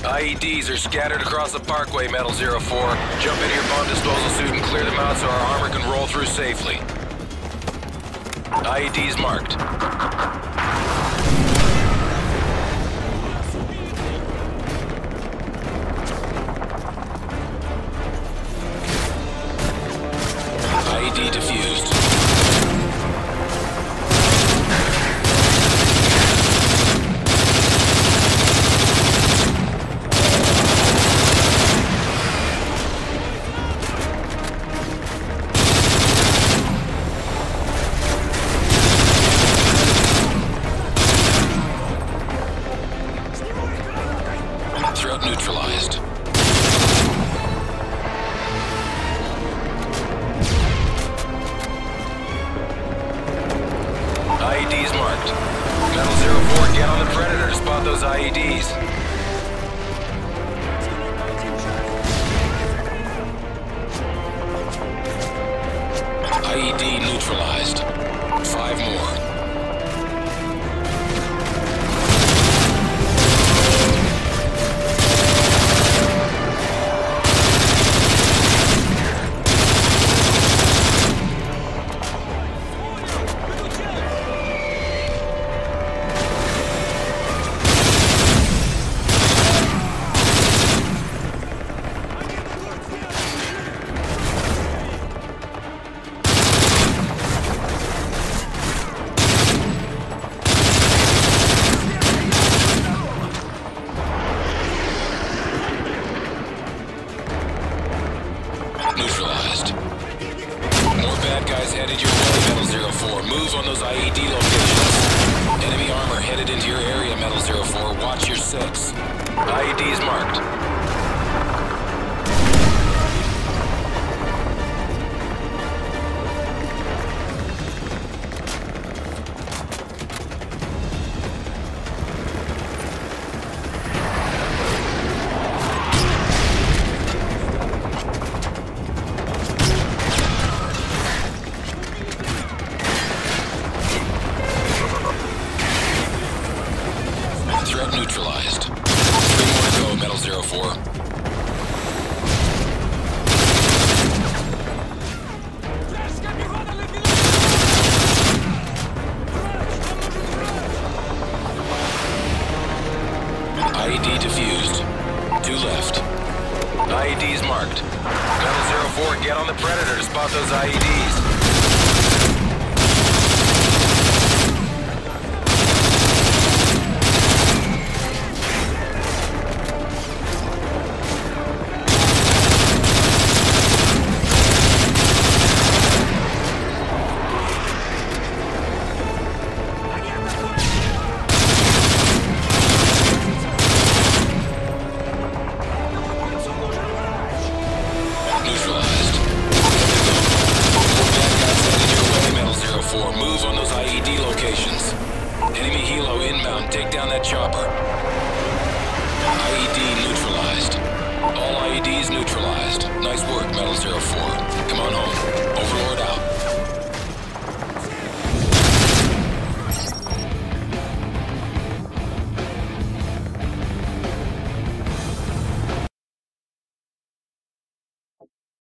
IEDs are scattered across the parkway, Metal 04. Jump into your bomb disposal suit and clear them out so our armor can roll through safely. IEDs marked. IED defused. Threat neutralized. IEDs marked. Metal 04, get on the Predator to spot those IEDs. IED neutralized. 5 more. Neutralized. More bad guys headed your way, Metal 04. Move on those IED locations. Enemy armor headed into your area, Metal 04. Watch your 6. IEDs marked. Threat neutralized. 3 more to go, Metal 04. IED defused. 2 left. IEDs marked. Metal 04, get on the Predator to spot those IEDs.